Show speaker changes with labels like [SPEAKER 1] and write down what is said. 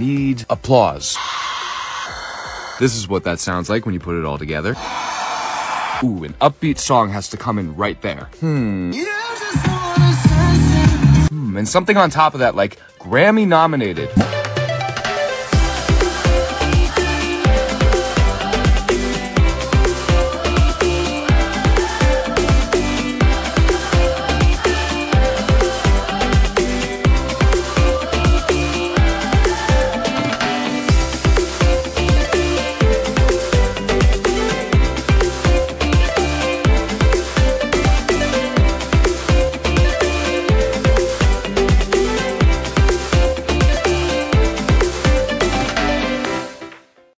[SPEAKER 1] need applause. This is what that sounds like when you put it all together. Ooh, an upbeat song has to come in right there. And something on top of that, like Grammy nominated.